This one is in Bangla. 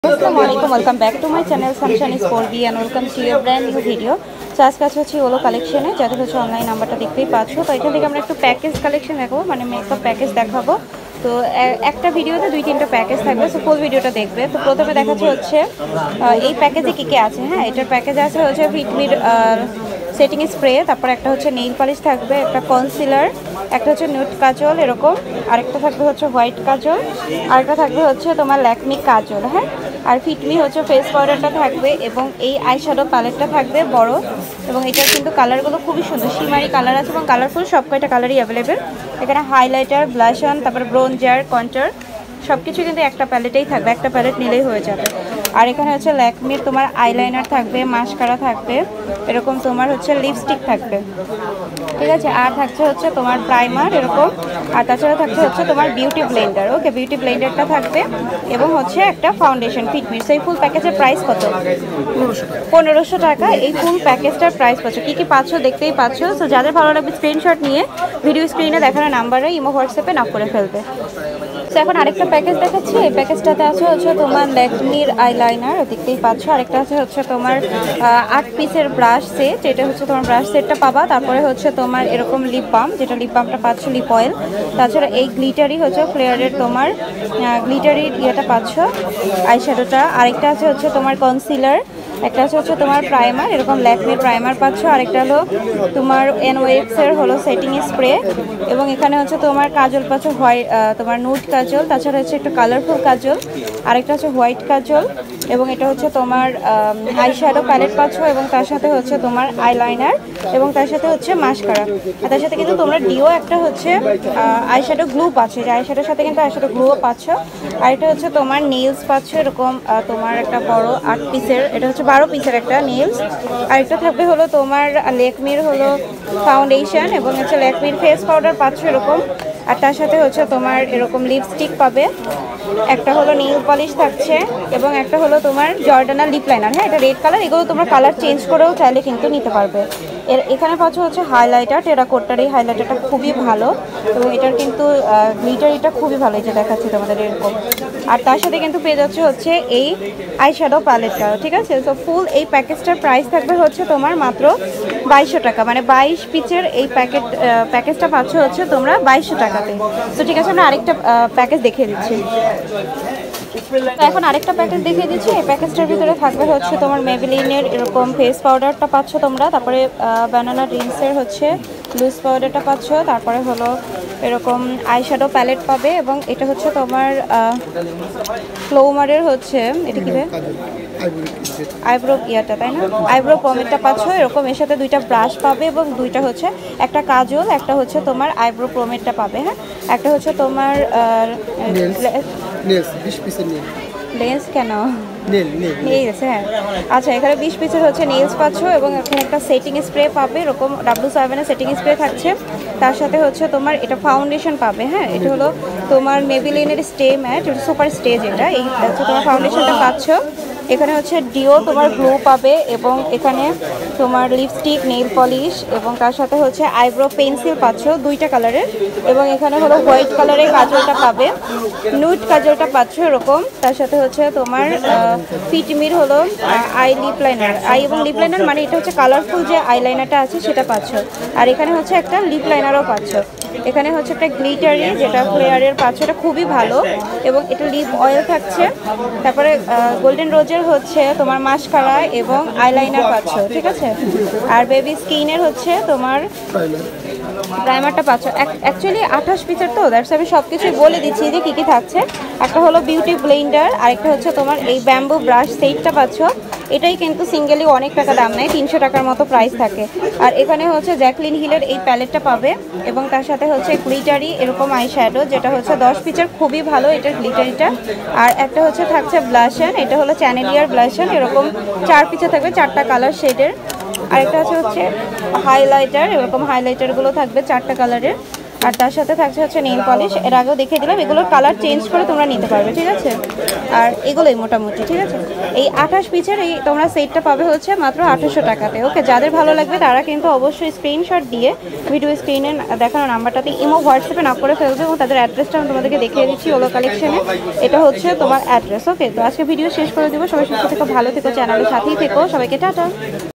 Assalamualaikum, welcome back to my channel Sunshine is 4B and welcome to your brand new video. So আজকে হচ্ছে ওলো কালেকশনে যাদের হচ্ছে অনলাইন নাম্বারটা দেখতেই পাচ্ছ। তো এখান থেকে আমরা একটু প্যাকেজ কালেকশন দেখাবো, মানে মেকআপ প্যাকেজ দেখাবো। তো একটা ভিডিওতে 2-3টা প্যাকেজ থাকবে, সো ফুল ভিডিওটা দেখবে। তো প্রথমে দেখাচ্ছি হচ্ছে এই প্যাকেজে কী কী আছে। হ্যাঁ, এটার প্যাকেজ আছে হচ্ছে ফিটমির সেটিং স্প্রে, তারপর একটা হচ্ছে নেইল পালিশ থাকবে, একটা কনসিলার, একটা হচ্ছে নিউড কাজল এরকম, আরেকটা থাকবে হচ্ছে হোয়াইট কাজল, আরেকটা থাকবে হচ্ছে তোমার ল্যাকমি কাজল। হ্যাঁ, আর ফিটমি হচ্ছে ফেস পাউডারটা থাকবে এবং এই আইশ্যাডো প্যালেটটা থাকবে বড়, এবং এটার কিন্তু কালারগুলো খুবই সুন্দর, শিমারি কালার আছে এবং কালারফুল সব কয়টা কালারই অ্যাভেলেবেল। এখানে হাইলাইটার, ব্লাশন, তারপর ব্রোঞ্জার, কন্টার সব কিছু কিন্তু একটা প্যালেটেই থাকবে, একটা প্যালেট নিলেই হয়ে যাবে। আর এখানে হচ্ছে ল্যাকমির তোমার আইলাইনার থাকবে, মাস্কারা থাকবে, এরকম তোমার হচ্ছে লিপস্টিক থাকবে, ঠিক আছে। আর থাকছে হচ্ছে তোমার প্রাইমার এরকম, আর তাছাড়া থাকছে হচ্ছে তোমার বিউটি ব্লেন্ডার। ওকে, বিউটি ব্লেন্ডারটা থাকবে এবং হচ্ছে একটা ফাউন্ডেশন ফিটমির। সেই ফুল প্যাকেজের প্রাইস কত? 1500 টাকা। এই ফুল প্যাকেজটার প্রাইস পাচ্ছ। কী কী পাচ্ছ দেখতেই পাচ্ছ। সো যাদের ভালো লাগবে স্ক্রিনশট নিয়ে ভিডিও স্ক্রিনে দেখানো নাম্বারে ইমো হোয়াটসঅ্যাপে নক করে ফেলবে। তো এখন আরেকটা প্যাকেজ দেখাচ্ছি। এই প্যাকেজটাতে আছে হচ্ছে তোমার ল্যাকমির আইলাইনার, দেখতেই পাচ্ছ। আরেকটা আছে হচ্ছে তোমার 8 পিসের ব্রাশ সেট, এটা হচ্ছে তোমার ব্রাশ সেটটা পাবা। তারপরে হচ্ছে তোমার এরকম লিপ বাম, যেটা লিপ বামটা পাচ্ছ, লিপ অয়েল। তাছাড়া এই গ্লিটারি হচ্ছে ফ্লেয়ারের তোমার গ্লিটারির ইয়েটা পাচ্ছ, আইশ্যাডোটা। আরেকটা আছে হচ্ছে তোমার কনসিলার, একটা আছে হচ্ছে তোমার প্রাইমার, এরকম ল্যাকমির প্রাইমার পাচ্ছ। আরেকটা হলো তোমার NYX-এর হলো সেটিং স্প্রে, এবং এখানে হচ্ছে তোমার কাজল পাচ্ছ, হোয়াইট তোমার নুড কাজল, তাছাড়া হচ্ছে একটু কালারফুল কাজল, আরেকটা হচ্ছে হোয়াইট কাজল, এবং এটা হচ্ছে তোমার আইশ্যাডো প্যালেট পাচ্ছ, এবং তার সাথে হচ্ছে তোমার আইলাইনার, এবং তার সাথে হচ্ছে মাস্কারা। আর তার সাথে কিন্তু তোমরা ডিও একটা হচ্ছে আইশ্যাডো গ্লু পাচ্ছ, যে আইশ্যাডোর সাথে কিন্তু আইশ্যাডো গ্লুও পাচ্ছ। আর এটা হচ্ছে তোমার নেলস পাচ্ছ, এরকম তোমার একটা বড় 8 পিসের, এটা হচ্ছে 12 পিসের একটা নেলস। আর একটা থাকবে হলো তোমার ল্যাকমির হলো ফাউন্ডেশন, এবং হচ্ছে ল্যাকমির ফেস পাউডার পাচ্ছ এরকম। আর তার সাথে হচ্ছে তোমার এরকম লিপস্টিক পাবে, একটা হলো নেইল পলিশ থাকছে, এবং একটা হলো তোমার জর্ডানার লিপ লাইনার। হ্যাঁ, এটা রেড কালার। এগুলো তোমরা কালার চেঞ্জ করেও চাইলে কিন্তু নিতে পারবে। এখানে পাচ্ছ হচ্ছে হাইলাইটার, টেরাকোটার। এই হাইলাইটারটা খুবই ভালো, এবং এটার কিন্তু গ্লিটারিটা খুবই ভালো, এই যে দেখাচ্ছি তোমাদের এরকম। আর তার সাথে কিন্তু পেয়ে যাচ্ছে হচ্ছে এই আইশ্যাডো প্যালেটটা, ঠিক আছে। সো ফুল এই প্যাকেজটার প্রাইস থাকবে হচ্ছে তোমার মাত্র 2200 টাকা, মানে 22 পিসের এই প্যাকেজটা পাচ্ছ হচ্ছে তোমরা 2200 টাকাতে। তো ঠিক আছে, আমরা আরেকটা প্যাকেজ দেখিয়ে দিচ্ছি। তো এখন আরেকটা প্যাকেজ দেখিয়ে দিচ্ছি। এই প্যাকেজটার ভিতরে থাকবে হচ্ছে তোমার মেবেলিনের এরকম ফেস পাউডারটা পাচ্ছ তোমরা, তারপরে বানানা ড্রিমসের হচ্ছে লুজ পাউডারটা পাচ্ছ, তারপরে হলো এরকম আইশ্যাডো প্যালেট পাবে, এবং এটা হচ্ছে তোমার ফ্লোমারের হচ্ছে এটা কি আইব্রো ইয়াটা, তাই না, আইব্রো পমেটটা পাচ্ছ এরকম। এর সাথে 2টা ব্রাশ পাবে, এবং 2টা হচ্ছে একটা কাজল, একটা হচ্ছে তোমার আইব্রো পমেটটা পাবে। হ্যাঁ, একটা হচ্ছে তোমার লেন্স কেন নেলস। হ্যাঁ, আচ্ছা, এখানে 20 পিসের হচ্ছে নেলস পাচ্ছ, এবং এখানে একটা সেটিং স্প্রে পাবে, এরকম W7-এর সেটিং স্প্রে থাকছে। তার সাথে হচ্ছে তোমার এটা ফাউন্ডেশন পাবে। হ্যাঁ, এটা হলো তোমার মেবেলিনের স্টে ম্যাট, এটা সুপার স্টে, যেটা এই হচ্ছে তোমার ফাউন্ডেশনটা পাচ্ছ। এখানে হচ্ছে ডিও তোমার গ্লো পাবে, এবং এখানে তোমার লিপস্টিক, নেইল পলিশ, এবং তার সাথে হচ্ছে আইব্রো পেন্সিল পাচ্ছ 2টা কালারের, এবং এখানে হলো হোয়াইট কালারের কাজলটা পাবে, নুড কাজলটা পাচ্ছ এরকম। তার সাথে হচ্ছে তোমার ফিটমির হলো আই লিপ লাইনার, আই এবং লিপ লাইনার, মানে এটা হচ্ছে কালারফুল যে আইলাইনারটা আছে সেটা পাচ্ছ। আর এখানে হচ্ছে একটা লিপ লাইনারও পাচ্ছ। এখানে হচ্ছে একটা গ্লিটারি, যেটা ফ্লেয়ারের পাচ্ছ, এটা খুবই ভালো, এবং এটা লিপ অয়েল থাকছে। তারপরে গোল্ডেন রোজের হচ্ছে তোমার মাস্কারা এবং আইলাইনার পাচ্ছ, ঠিক আছে। আর বেবি স্কিনের হচ্ছে তোমার প্রাইমারটা পাচ্ছ। অ্যাকচুয়ালি 28 পিসের, তো দ্যাটস আমি সব কিছুই বলে দিচ্ছি যে কী কী থাকছে। একটা হলো বিউটি ব্লেন্ডার, আরেকটা হচ্ছে তোমার এই ব্যাম্বু ব্রাশ সেটটা পাচ্ছ। এটাই কিন্তু সিঙ্গেলি অনেক টাকা দাম নেয়, 300 টাকার মতো প্রাইস থাকে। আর এখানে হচ্ছে জ্যাকলিন হিলের এই প্যালেটটা পাবে, এবং তার সাথে হচ্ছে গ্লিটারি এরকম আইশ্যাডো, যেটা হচ্ছে 10 পিসের, খুবই ভালো এটার গ্লিটারিটা। আর একটা হচ্ছে থাকছে ব্লাশন, এটা হলো চ্যানেলিয়ার ব্লাশন, এরকম 4 পিসে থাকবে, 4টা কালার শেডের। আরেকটা হচ্ছে হাইলাইটার, এরকম হাইলাইটারগুলো থাকবে 4টা কালারের। আর তার সাথে থাকছে হচ্ছে নেইল পলিশ, এর আগেও দেখিয়ে দিলাম, এগুলোর কালার চেঞ্জ করে তোমরা নিতে পারবে, ঠিক আছে। আর এগুলোই মোটামুটি, ঠিক আছে। এই 28 পিসের এই তোমরা সেটটা পাবে হচ্ছে মাত্র 2800 টাকাতে। ওকে, যাদের ভালো লাগবে তারা কিন্তু অবশ্যই স্ক্রিনশট দিয়ে ভিডিও স্ক্রিনে দেখানো নাম্বারটাতে ইমো হোয়াটসঅ্যাপে নক করে ফেলবে, এবং তাদের অ্যাড্রেসটা আমি তোমাদেরকে দেখিয়ে দিচ্ছি ওলো কালেকশনে। এটা হচ্ছে তোমার অ্যাড্রেস। ওকে, তো আজকে ভিডিও শেষ করে দেবো। সবাই সুস্থ থেকো, ভালো থেকো, চ্যানেলের সাথেই থেকো। সবাইকে টাটা।